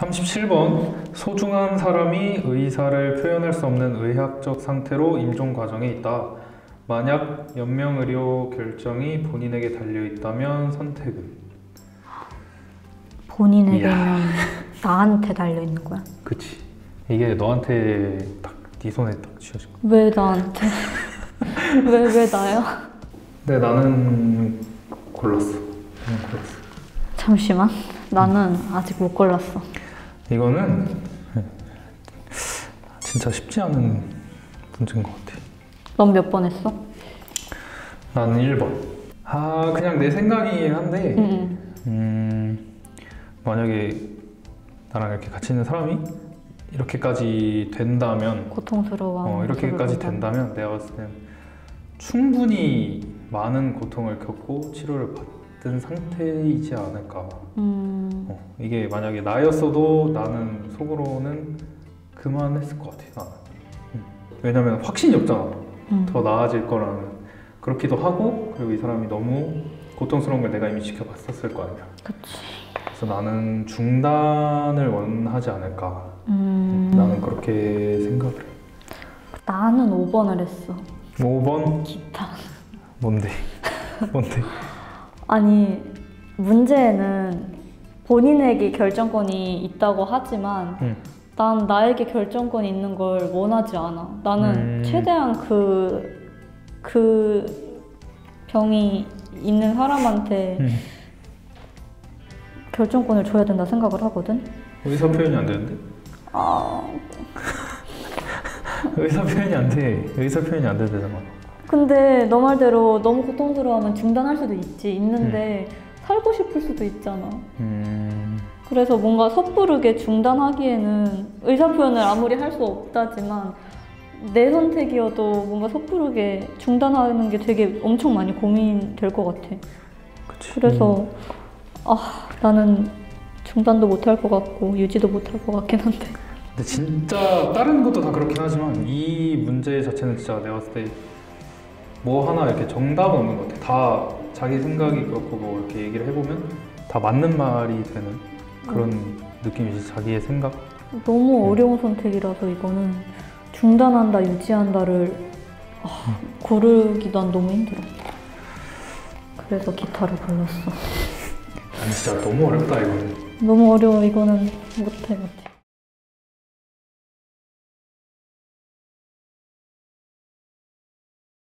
37번. 소중한 사람이 의사를 표현할 수 없는 의학적 상태로 임종 과정에 있다. 만약 연명의료 결정이 본인에게 달려있다면 선택은? 본인에게면 나한테 달려있는 거야? 그치. 이게 너한테 딱 네 손에 딱 쥐어진 거야. 왜 나한테? 왜 나야? 근데 나는 골랐어. 잠시만. 나는 아직 못 골랐어. 이거는 진짜 쉽지 않은 문제인 것 같아. 넌 몇 번 했어? 나는 1번. 그냥 내 생각이긴 한데 만약에 나랑 이렇게 같이 있는 사람이 이렇게까지 된다면, 고통스러워. 이렇게까지 된다면 내가 봤을 땐 충분히 많은 고통을 겪고 치료를 받은 상태이지 않을까. 이게 만약에 나였어도 나는 속으로는 그만했을 것 같아. 나는. 왜냐면 확신이 없잖아. 더 나아질 거라는. 그렇기도 하고, 그리고 이 사람이 너무 고통스러운 걸 내가 이미 지켜봤었을 거 아니야. 그치. 그래서 나는 중단을 원하지 않을까. 나는 그렇게 생각을 해. 나는 5번을 했어. 5번? 기타. 뭔데? 뭔데? 아니, 문제는 본인에게 결정권이 있다고 하지만 난 나에게 결정권이 있는 걸 원하지 않아. 나는 최대한 그 병이 있는 사람한테 결정권을 줘야 된다 생각을 하거든. 의사 표현이 안 되는데? 의사 표현이 안 돼. 의사 표현이 안 되잖아. 근데 너 말대로 너무 고통스러워하면 중단할 수도 있는데 살고 싶을 수도 있잖아. 그래서 뭔가 섭부르게 중단하기에는 의사 표현을 아무리 할 수 없다지만 내 선택이어도 뭔가 섭부르게 중단하는 게 되게 엄청 많이 고민될 것 같아. 그치. 그래서 나는 중단도 못할 것 같고 유지도 못할 것 같긴 한데. 근데 진짜 다른 것도 다 그렇긴 하지만 이 문제 자체는 진짜 내가 봤을 때 뭐 하나 이렇게 정답은 없는 것 같아. 다 자기 생각이 그렇고 뭐 이렇게 얘기를 해보면 다 맞는 말이 되는 그런 느낌이지. 자기의 생각. 너무 어려운 선택이라서 이거는 중단한다 유지한다를 고르기 난 너무 힘들어. 그래서 기타를 골랐어. 아니 진짜 너무 어렵다 이거는. 너무 어려워. 이거는 못해.